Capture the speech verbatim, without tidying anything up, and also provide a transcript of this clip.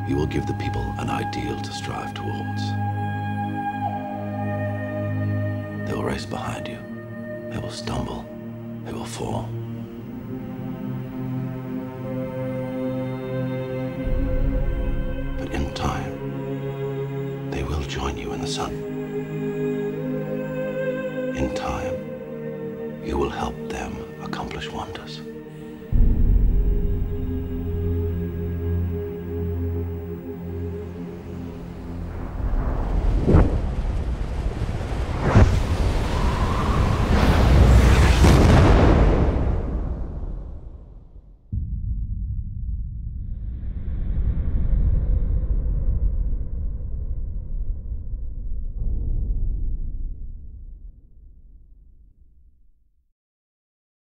You will give the people an ideal to strive towards. They will race behind you. They will stumble. They will fall. But in time, they will join you in the sun. In time, you will help them accomplish wonders.